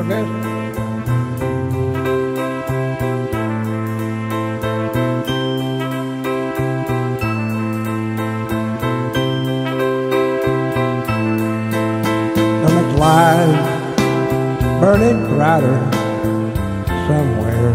your best. Lies burning brighter somewhere.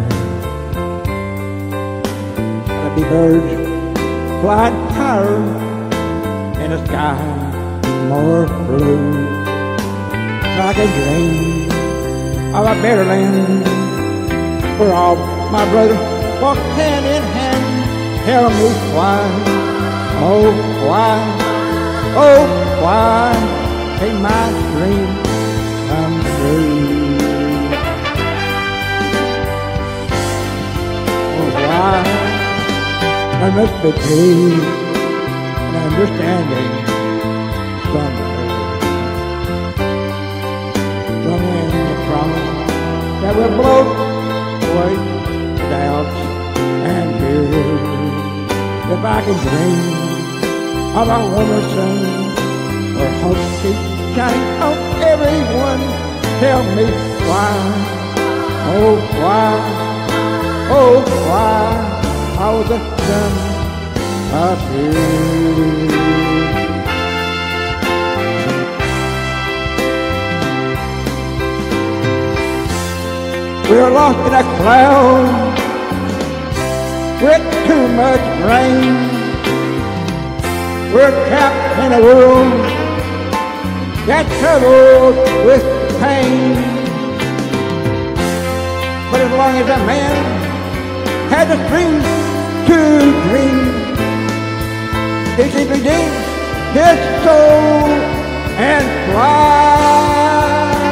There'll be birds flying higher in a sky more blue. I can dream of a better land where all my brothers walk hand in hand. Tell me why, oh why, oh why can't my dream come true? Oh, why there must be peace and understanding somewhere. Somewhere in the promise that will blow away doubts and fears. If I can dream of a woman soon, or hope keep shining on everyone, tell me why, oh why, oh why, how the sun appears. We're lost in a cloud with too much rain. We're trapped in a world that's troubled with pain. But as long as a man has a dream to dream, he can redeem his soul and fly.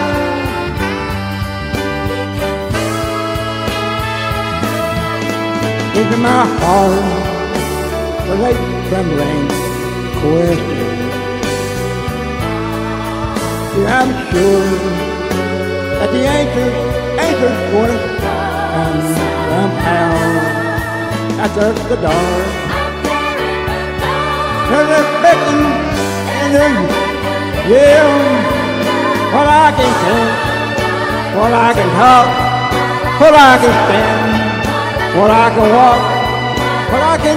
Into my heart with a trembling question. I'm sure that the answer's gonna come somehow. After the dark, there's a beckon and there's yeah. What I can think, what I can talk, what I can stand, what I can walk, what I can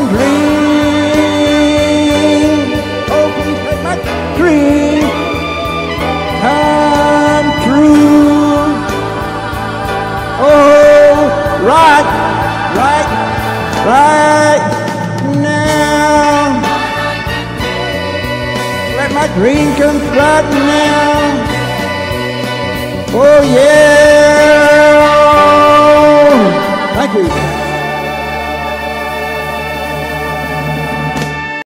dream. Oh, please let my dream come true. Oh, right now. Let my dream come right now. Oh yeah. Thank you.